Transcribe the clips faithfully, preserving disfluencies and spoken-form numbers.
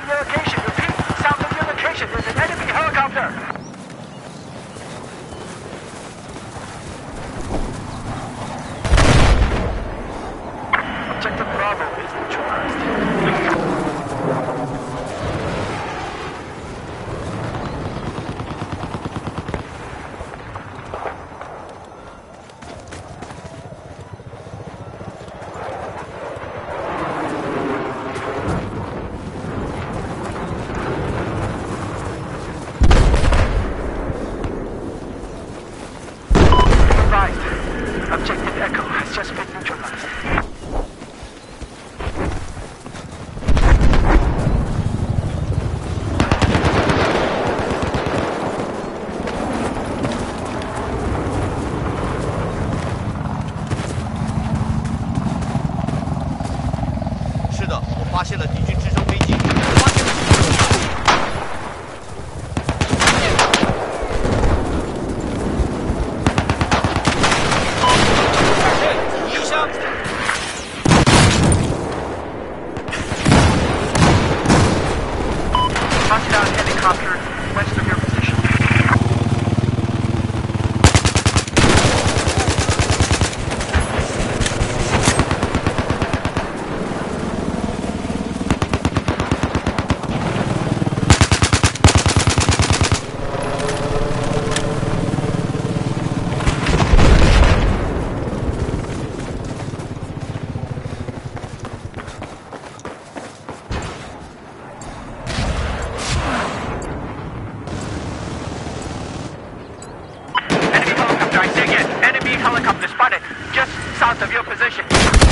your location. Repeat, south of your location. There's an enemy helicopter. Objective Bravo is neutralized. Objective Echo has just been neutralized. 是的，我发现了敌军直升飞机，发现了。 Touchdown helicopter west of your position. Helicopter spotted just south of your position.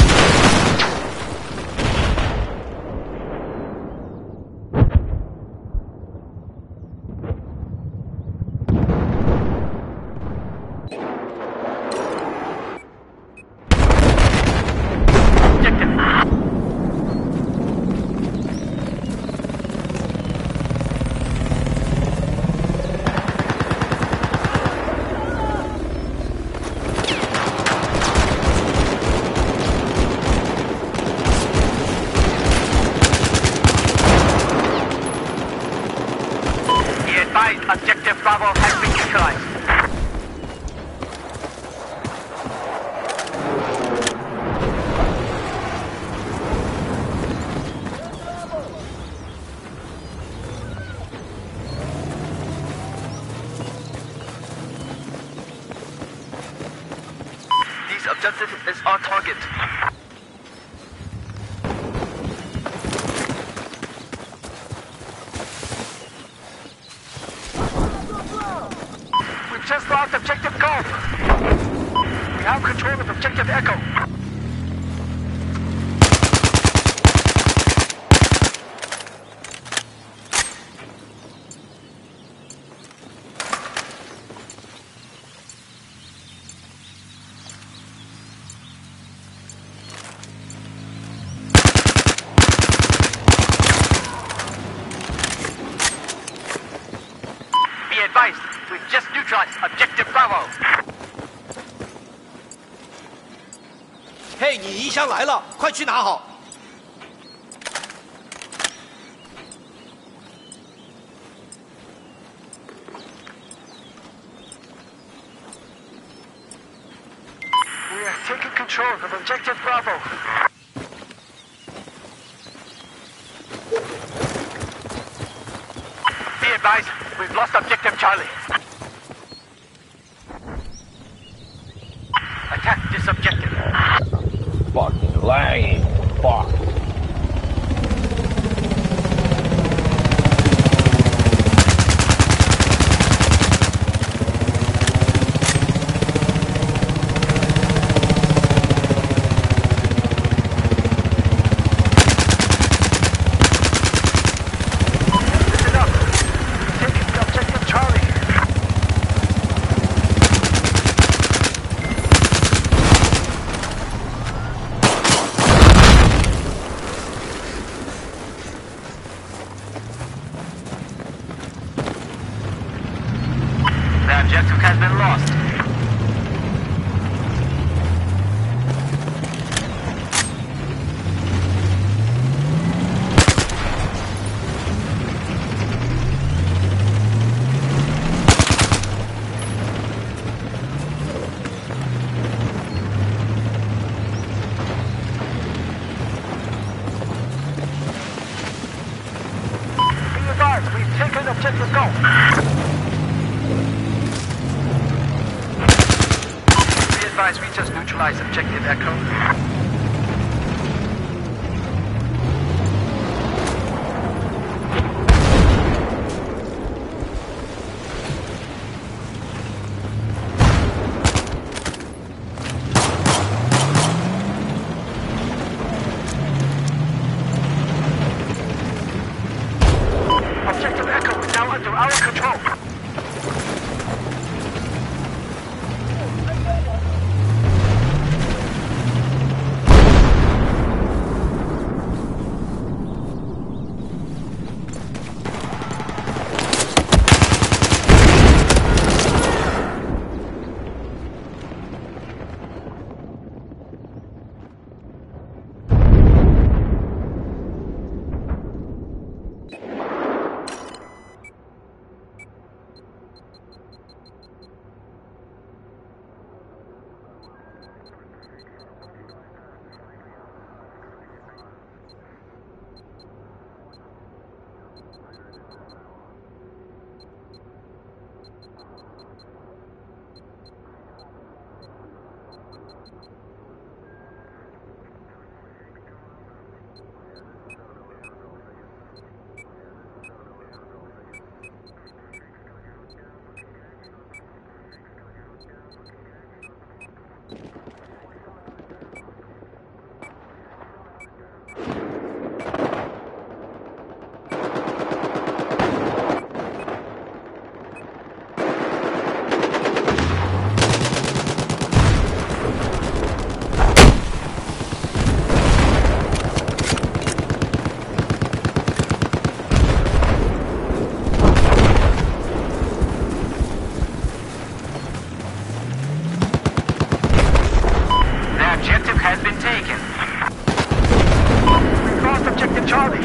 Objective Bravo has been neutralized. This objective is our target. Just lost Objective Golf. We have control of Objective Echo. Be advised, we've just neutralized Objective Bravo. 嘿，你遗箱来了，快去拿好。 We are taking control of Objective Bravo. Be advised, we've lost Objective Charlie. Attack this objective. Fucking lying. Fuck. Listen up. Taking Objective Charlie. The objective has been lost. Golf. We've taken objective Golf. Be advised, we just neutralized objective Echo. Objective Echo is now under our control. Has been taken. We lost objective Charlie.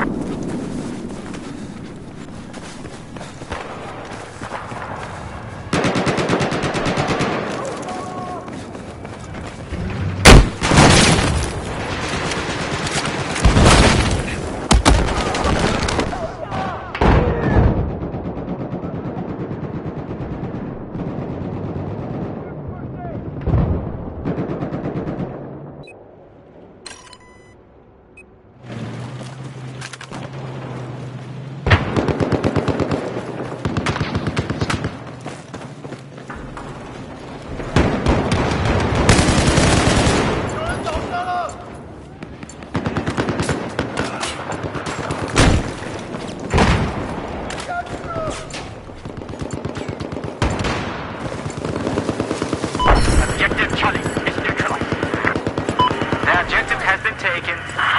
Objective Charlie is neutralized. The objective has been taken.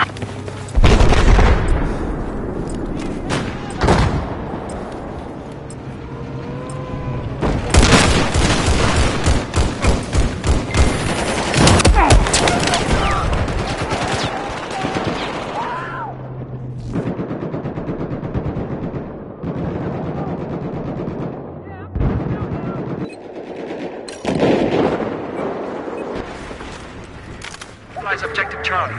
Objective Charlie.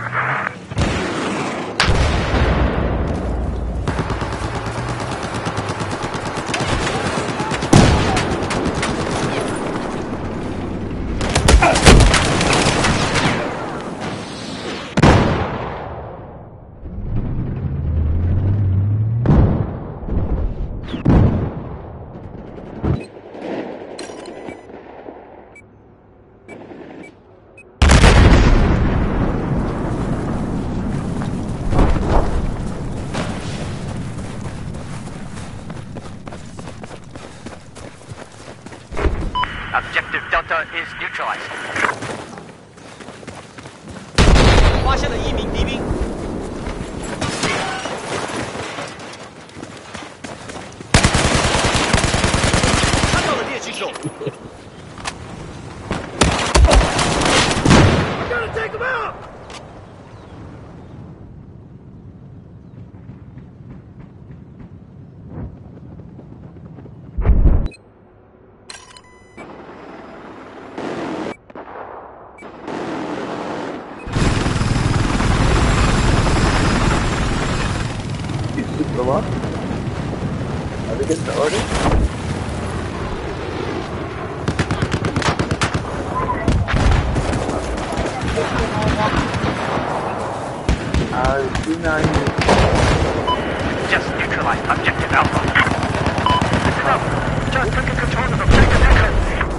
Objective Delta is neutralized. 发现了一名敌兵。看到了猎狙手。I gotta take him out! Are they getting the order? Uh, do not Just neutralized objective Alpha. Listen up. Just taking control of objective Echo.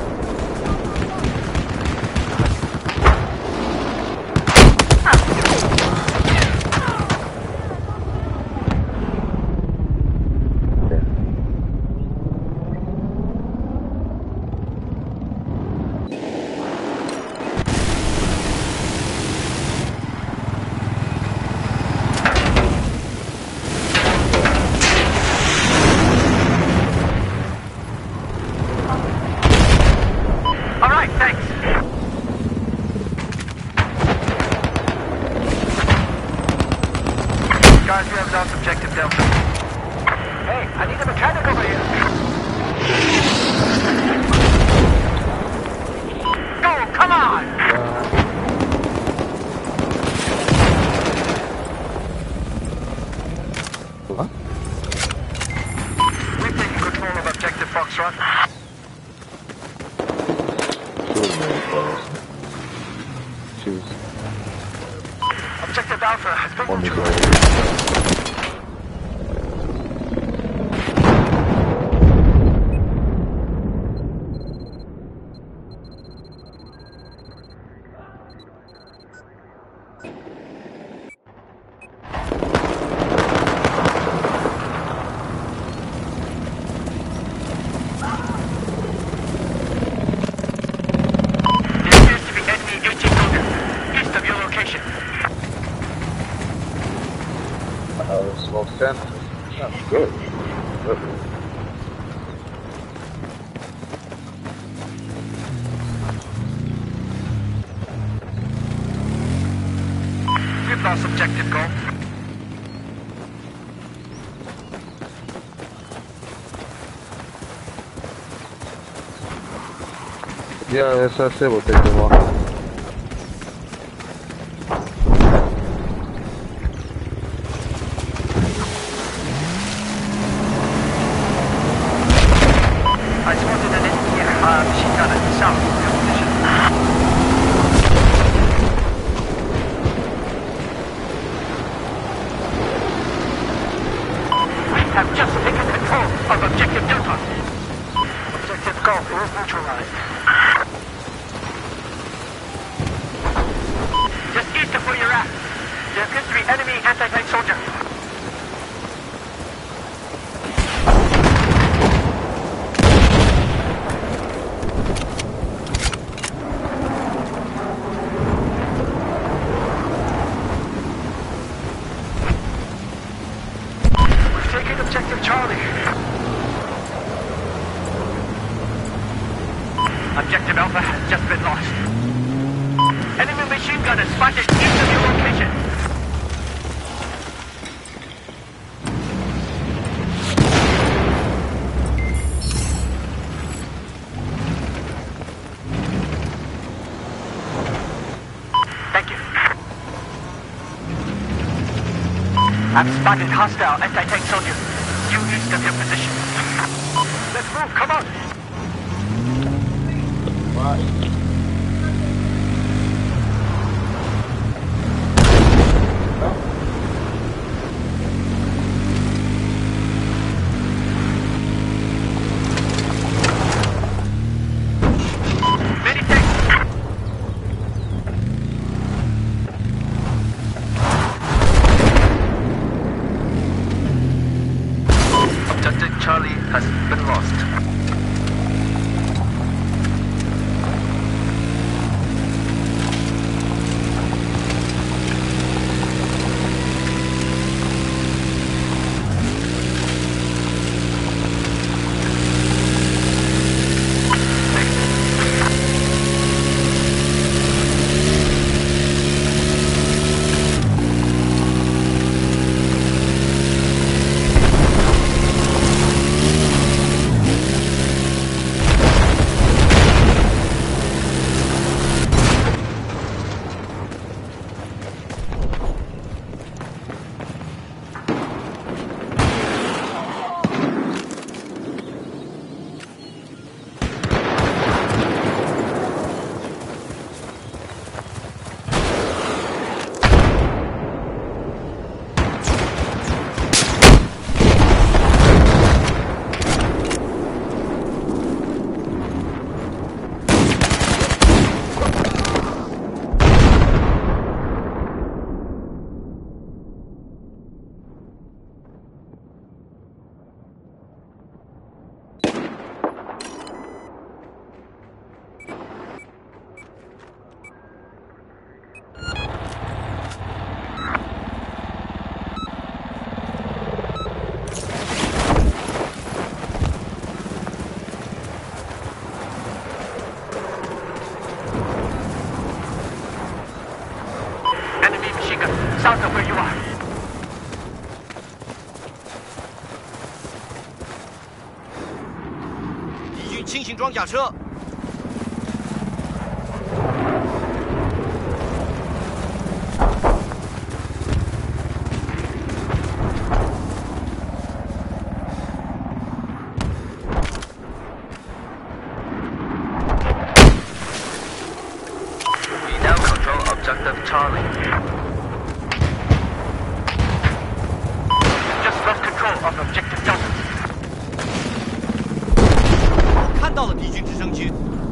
Guys, we have lost objective Delta. Hey, I need a mechanic over here. Go, come on! What? We've taken control of objective Foxtrot. Choose. Objective Alpha has been One neutralized. Uh, smoke ten. That's good. Good. We've lost objective Golf. Yeah, S S A will take them off. I spotted an enemy uh, machine gunner south of your position. We have just taken control of objective Delta. Objective Golf is neutralized. Just east of where you're at. There appears to be enemy anti-tank soldier. Taking objective Charlie. Objective Alpha has just been lost. Enemy machine gunner spotted east of your location. Thank you. I've spotted hostile anti-tank soldiers due east of your position. Let's move, come on! Why? Many thanks! Objective Charlie has been lost. 军轻型装甲车。 We now control objective Charlie. Just lost control of objective Delta. 看到了敌军直升机。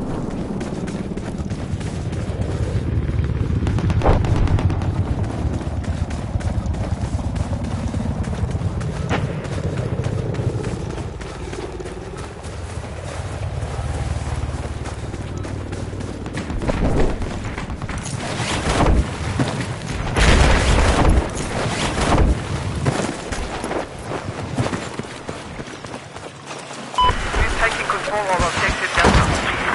We're taking control of objective Delta.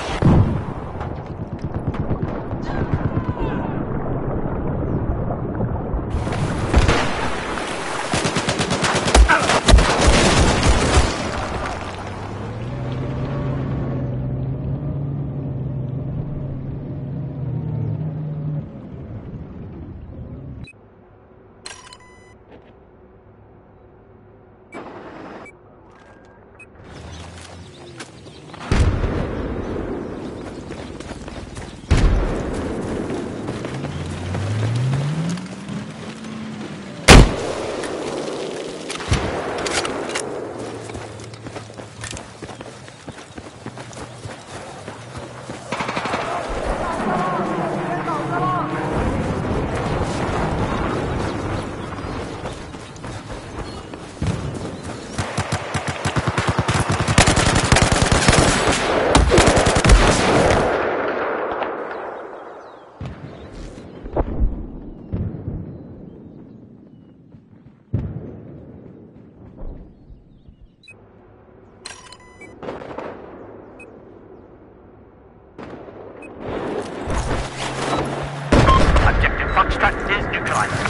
Objective Foxtrot is neutralized.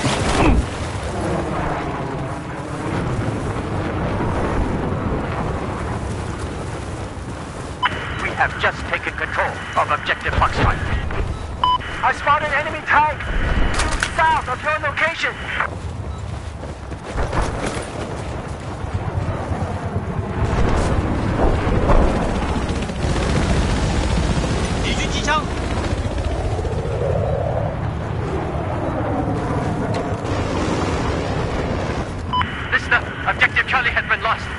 We have just taken control of objective Foxtrot. I spotted enemy tank due south of your location. "敌军机枪， Listener, objective Charlie has been lost.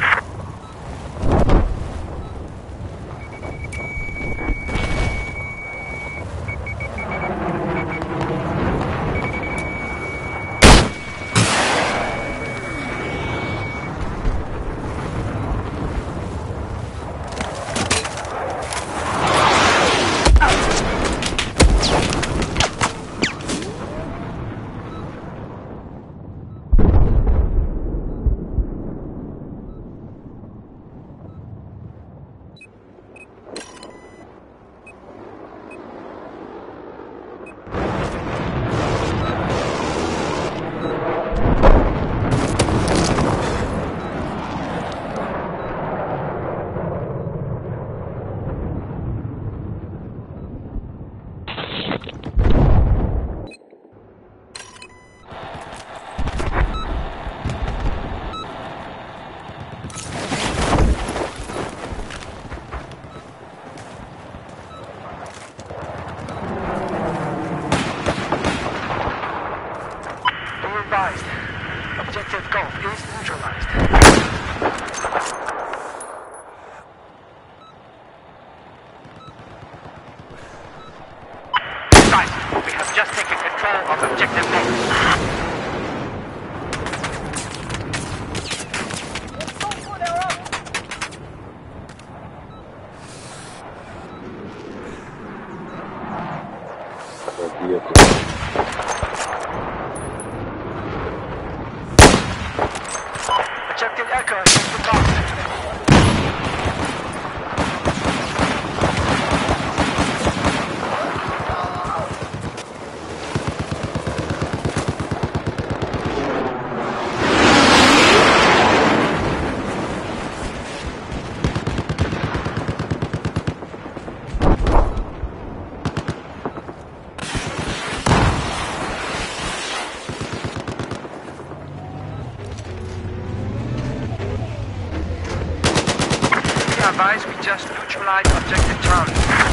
advised we just neutralized objective Charlie.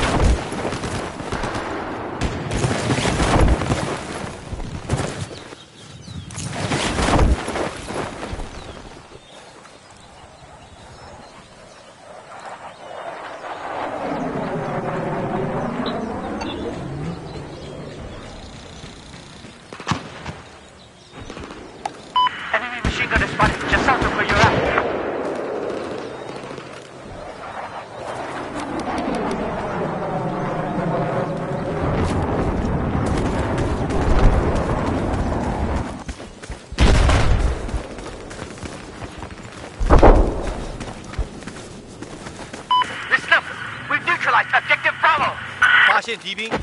Enemy machine gun is spotted just south of where you're at. Listen up! We've neutralized objective Bravo! 发现敌兵，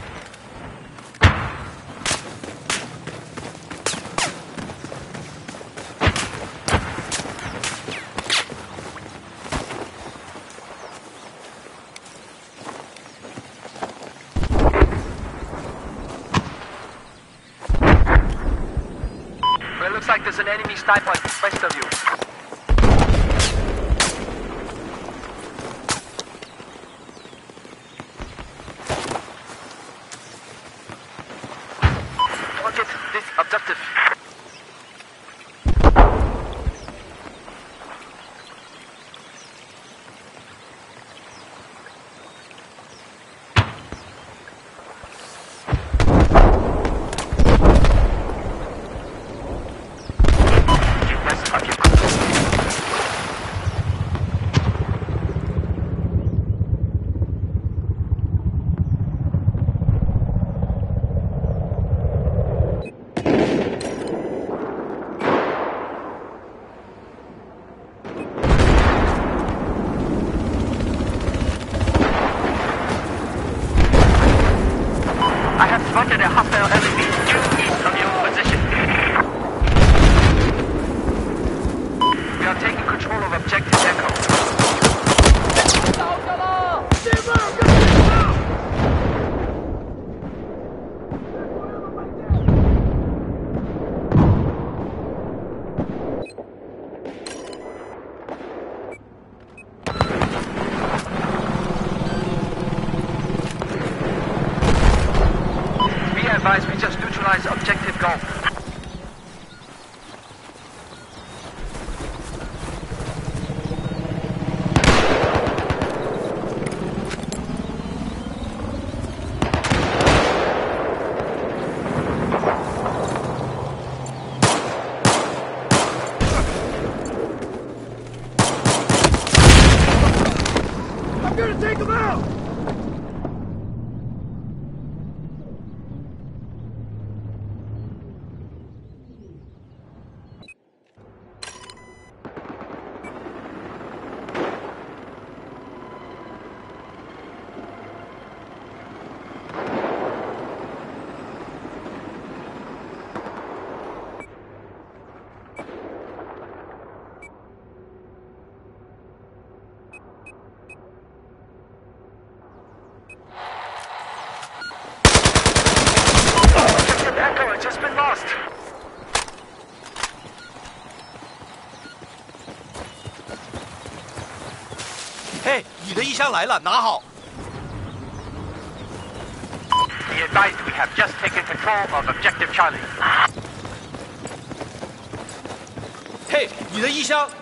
Well, it looks like there's an enemy sniper west of you. Target this objective. West of you. I have spotted a hostile enemy due east of your position. We are taking control of objective Echo. Be advised, we just neutralized objective Golf. I'm gonna take him out! Objective Echo has just been lost. 嘿，你的衣箱来了，拿好。 Be advised, we have just taken control of objective Charlie. 嘿，你的衣箱。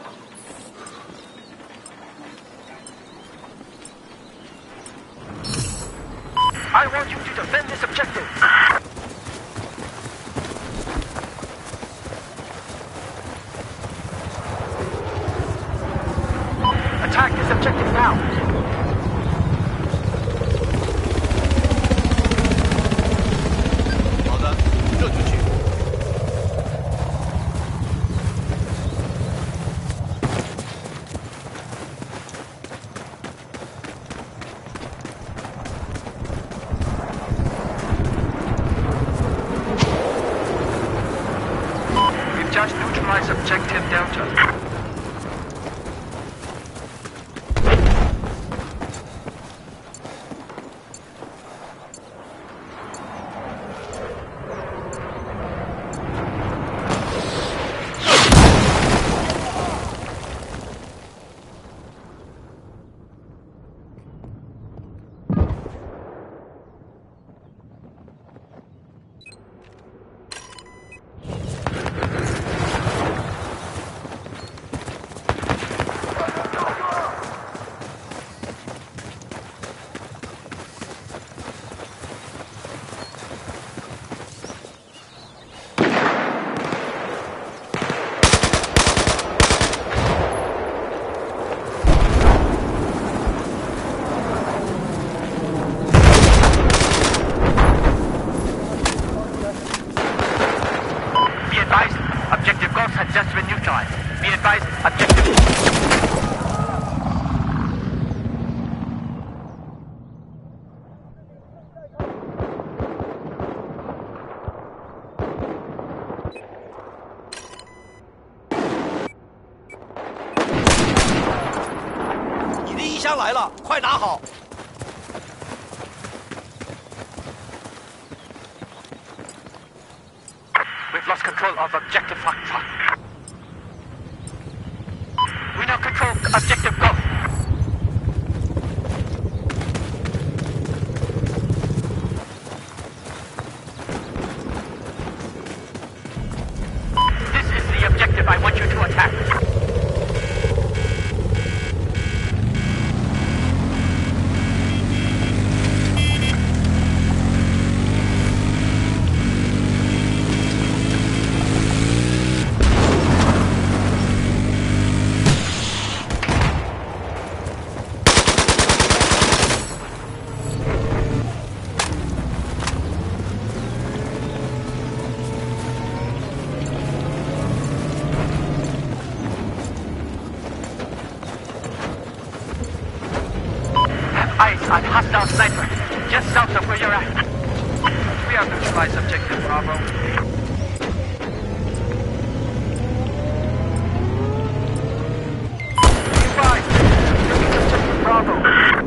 I want you to defend this objective. Attack this objective now. 好的，这就去。 We've just neutralized objective Delta. 箱来了，快拿好。 We've lost control of objective Foxtrot. We now control objective Golf. This is the objective I want you to attack. Eyes on hostile sniper, just south of where you're at. We have neutralized objective Bravo. Five. Looking objective Bravo.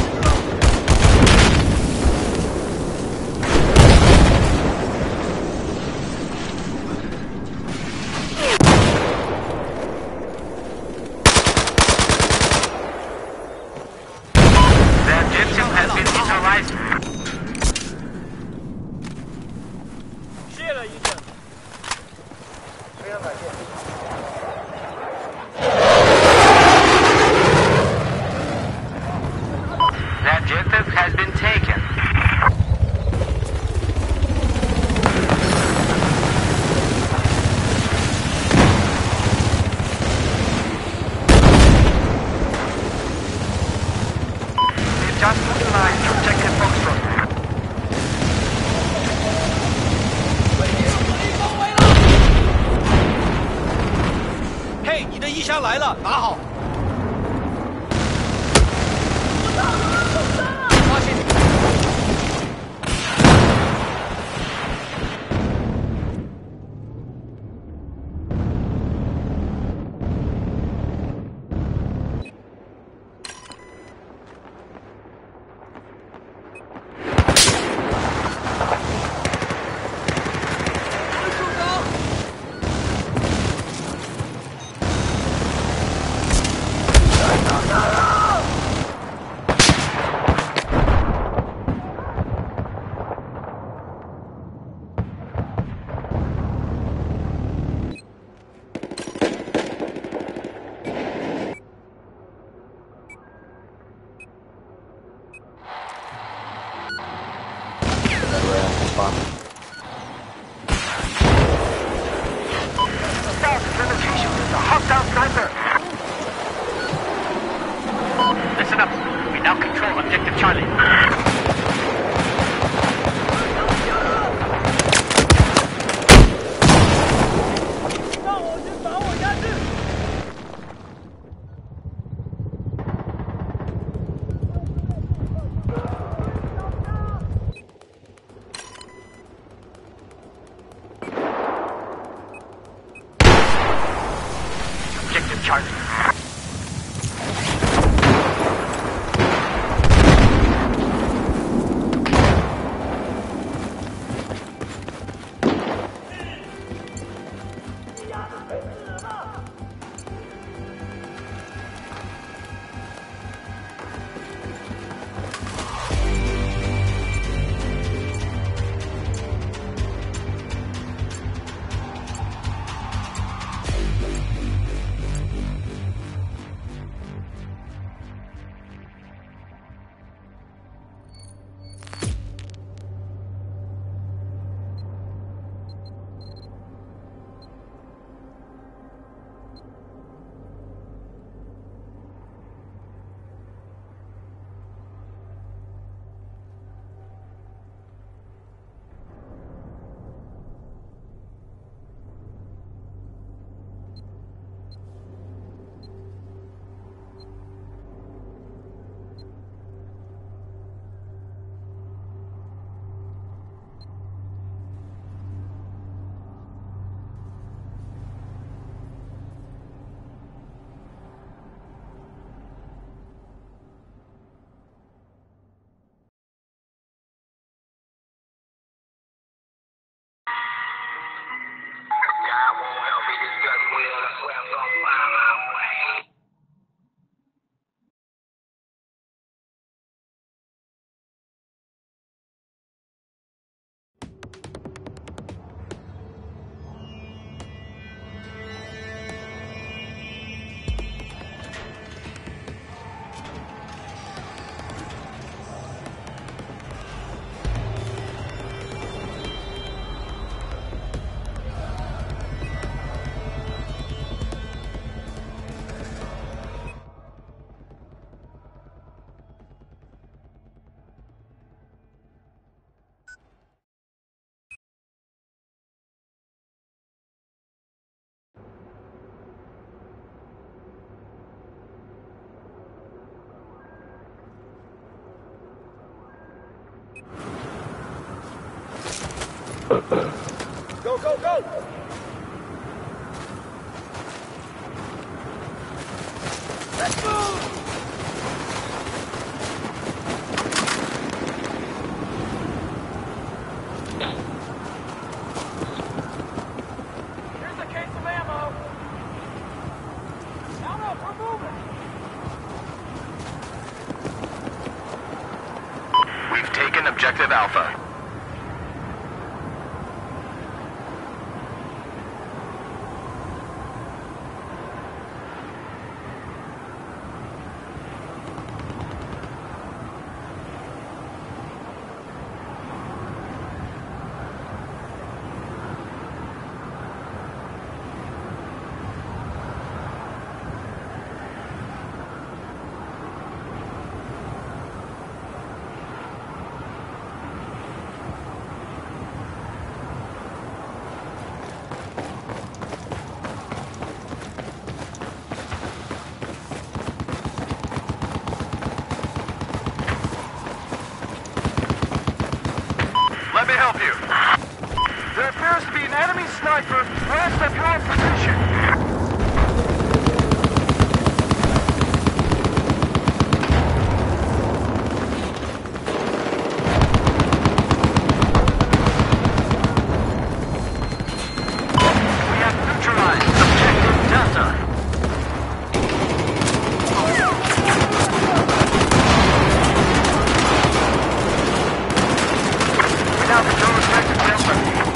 The objective has been taken. We've just neutralized objective Foxtrot. 嘿，你的衣箱来了，拿好。发现。 Listen up. We now control objective Charlie. Objective Charlie. Go, go, go! Let's move! Here's a case of ammo. Down up, we're moving. We've taken Objective Alpha. Let me help you. There appears to be an enemy sniper west of your position. We have neutralized Objective Delta. Now control Objective Delta.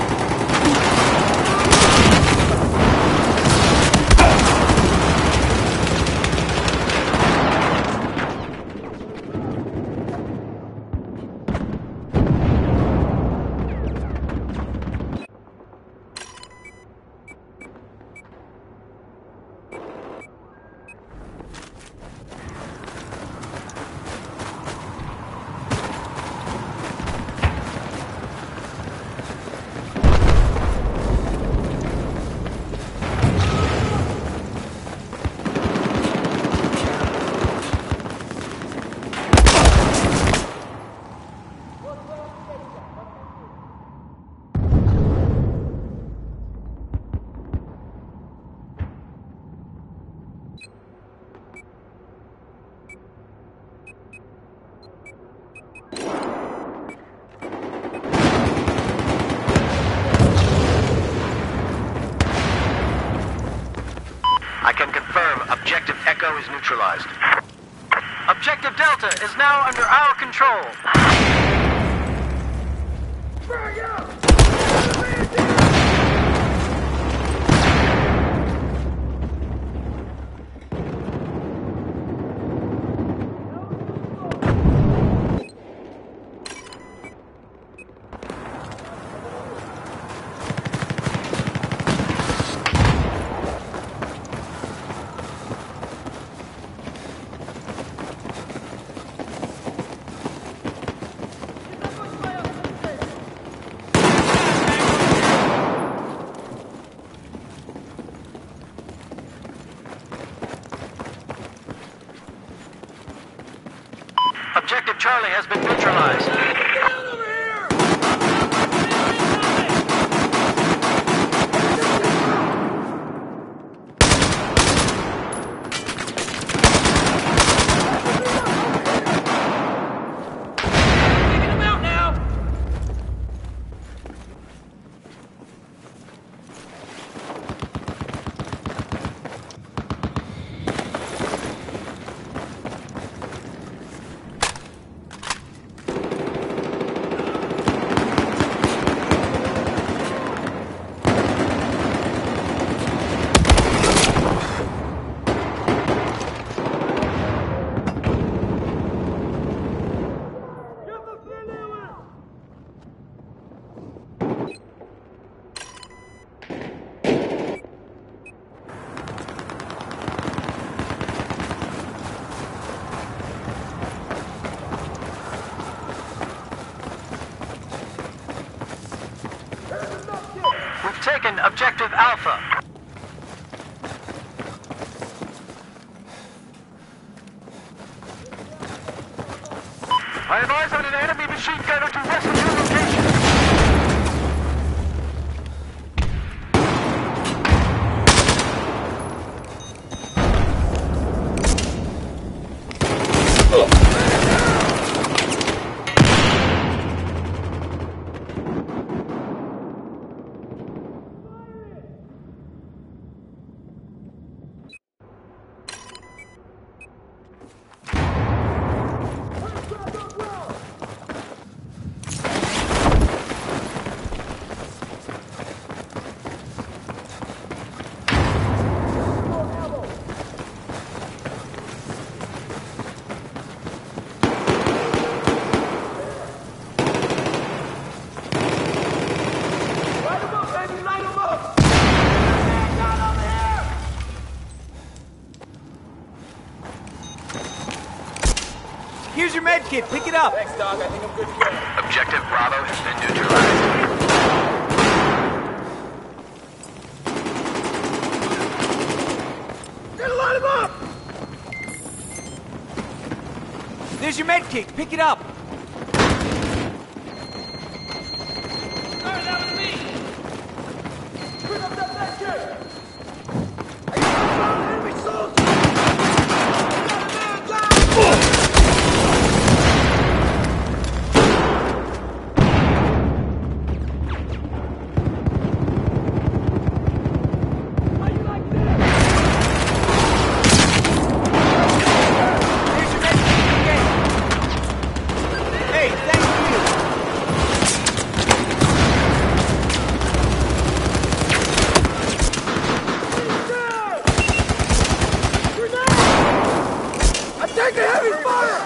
I can confirm Objective Echo is neutralized. Objective Delta is now under our control. Frag out! Objective Charlie has been neutralized. Taking him out now. We've taken Objective Alpha. I advise on an enemy machine gunner to west of your location. Here's your med kit. Pick it up. Thanks, Doc. I think I'm good to go. Objective Bravo has been neutralized. Gotta line him up! There's your med kit. Pick it up. Sorry, that was me! Pick up that med kit! I got an enemy soldier! I got a man down! Take a heavy fire!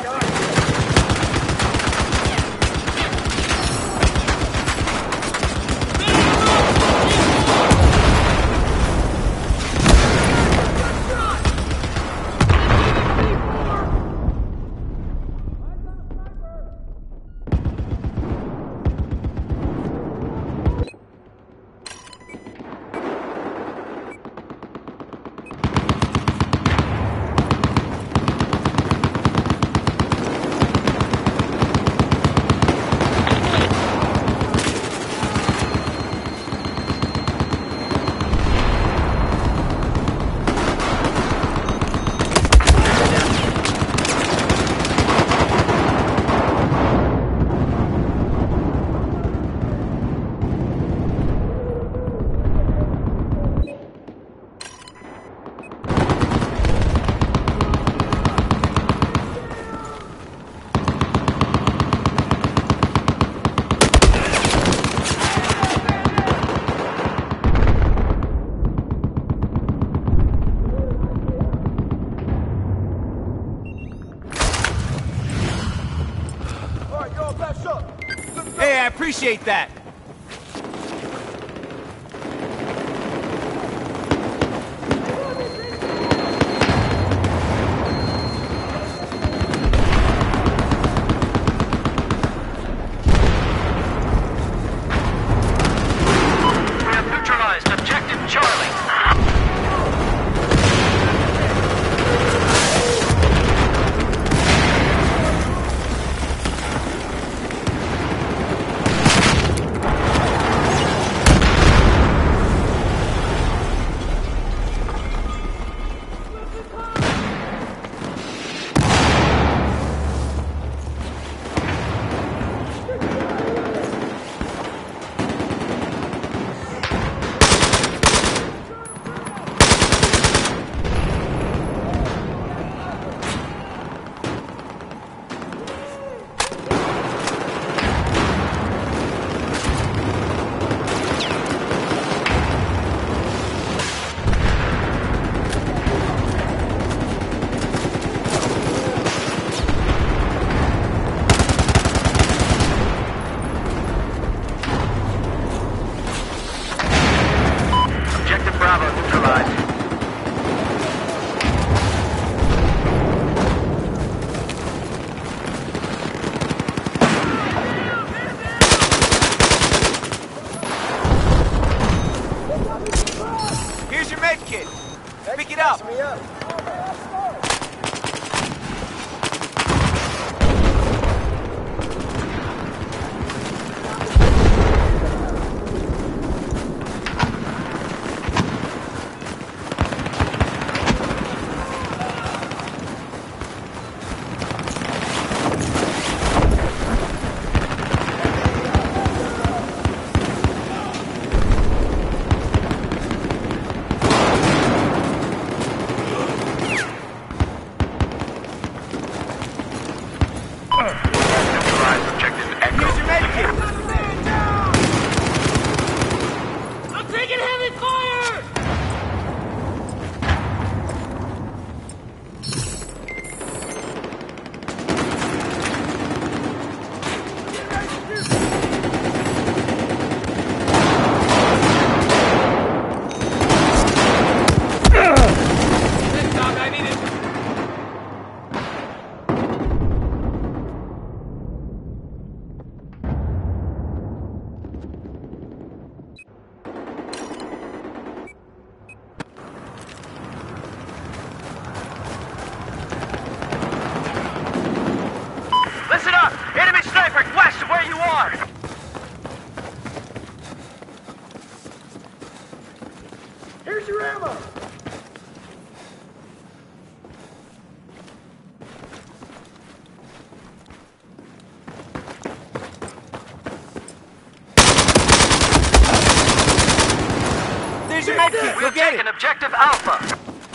Hey, I appreciate that. We have neutralized objective Charlie. Pick it up. Me up. medkit. Go We've get taken it. objective Alpha.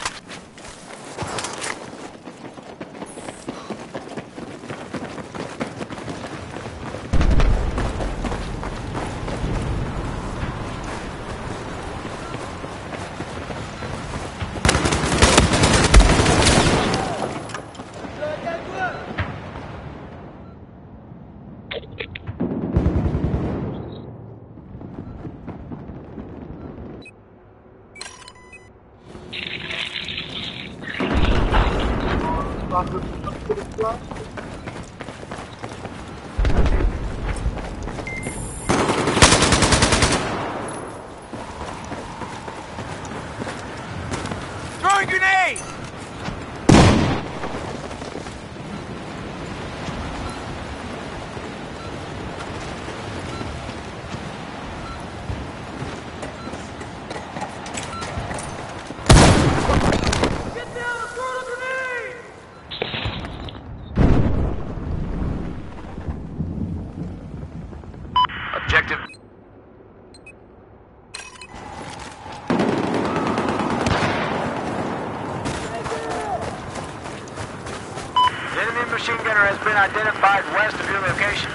Throwing grenade! Get down and throw the grenade! Objective. The enemy machine gunner has been identified west of your location.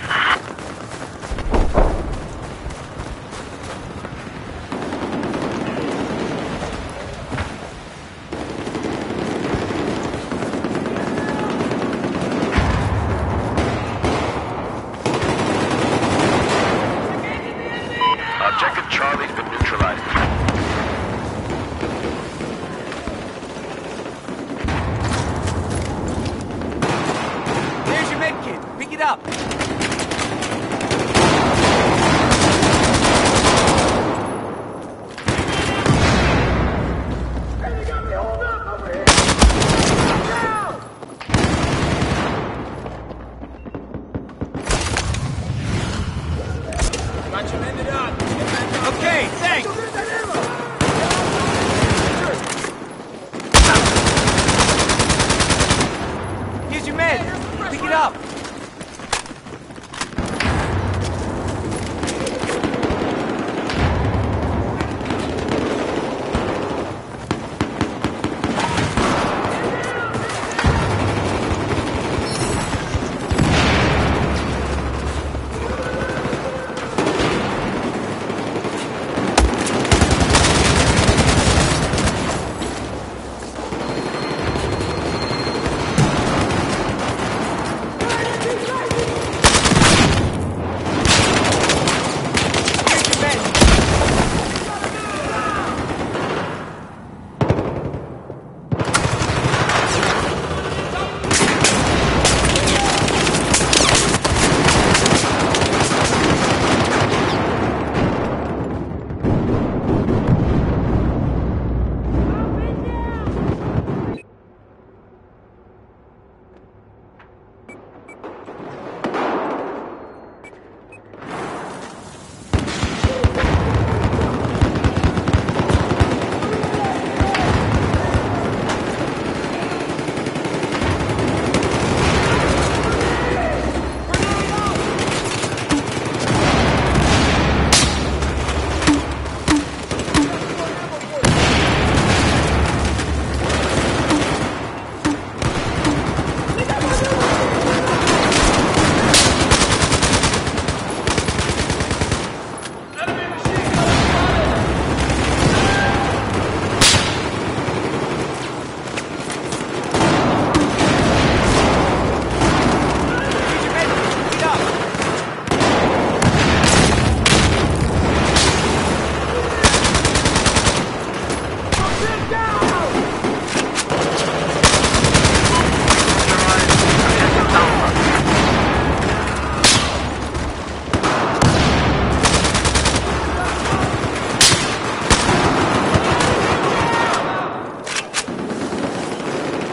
Objective Charlie's been neutralized. There's your medkit. Pick it up. Hey, they got me hold up over here! Down! Got you mended up. Okay, thanks. Go get that ammo! Here's your med. Pick it up.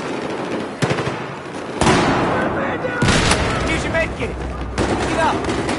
Get it. Pick it up.